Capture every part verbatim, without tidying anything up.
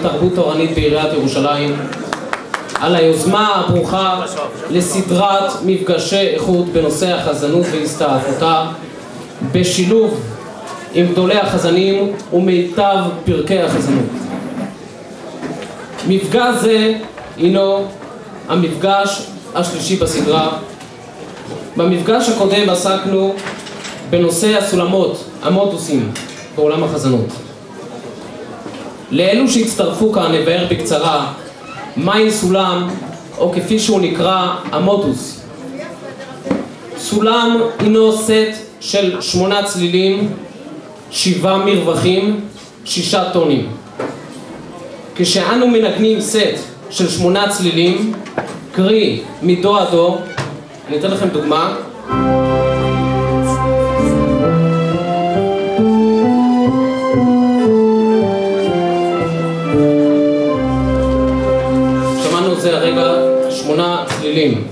תרבות תורנית בעיריית ירושלים על היוזמה הברוכה לסדרת מפגשי איכות בנושא החזנות והסתעפותה בשילוב עם גדולי החזנים ומיטב פרקי החזנות. מפגש זה הינו המפגש השלישי בסדרה. במפגש הקודם עסקנו בנושא הסולמות, המודוסים בעולם החזנות. לאלו שהצטרפו כאן נבהר בקצרה מהי סולם, או כפי שהוא נקרא, המודוס. סולם הינו סט של שמונה צלילים, שבעה מרווחים, שישה טונים. כשאנו מנגנים סט של שמונה צלילים, קרי מדו עד דו, אני אתן לכם דוגמה. שמענו את זה הרגע, שמונה צלילים.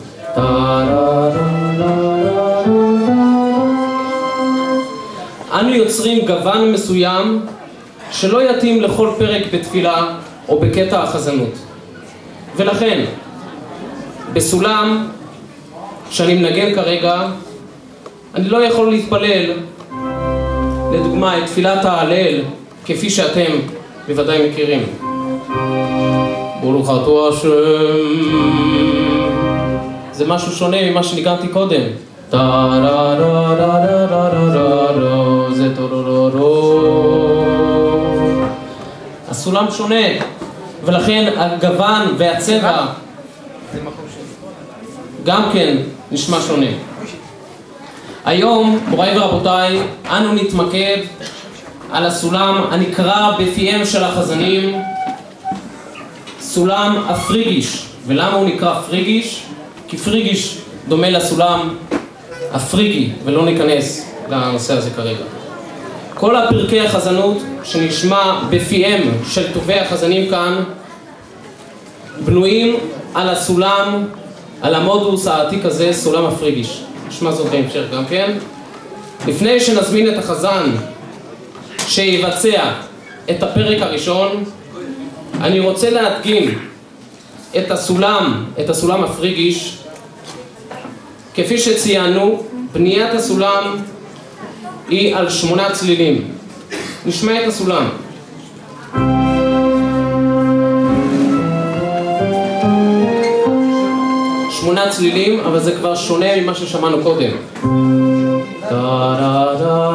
אנו יוצרים גוון מסוים שלא יתאים לכל פרק בתפילה או בקטע החזנות. ולכן, בסולם שאני מנגן כרגע, אני לא יכול להתפלל, לדוגמה, את תפילת ההלל, כפי שאתם בוודאי מכירים. ברוך אתה השם. זה משהו שונה ממה שניגנתי קודם. זה הסולם שונה, ולכן הגוון והצבע גם כן נשמע שונה. היום, מוריי ורבותיי, אנו נתמקד על הסולם הנקרא בפיהם של החזנים סולם הפריגיש. ולמה הוא נקרא פריגיש? כי פריגיש דומה לסולם הפריגי, ולא ניכנס לנושא הזה כרגע. כל הפרקי החזנות שנשמע בפיהם של טובי החזנים כאן בנויים על הסולם, על המודוס העתיק הזה, סולם הפריגיש. נשמע זאת בהמשך גם כן. לפני שנזמין את החזן שיבצע את הפרק הראשון, אני רוצה להדגים את הסולם, את הסולם הפריגיש. כפי שציינו, בניית הסולם היא על שמונה צלילים. נשמע את הסולם. שמונה צלילים, אבל זה כבר שונה ממה ששמענו קודם.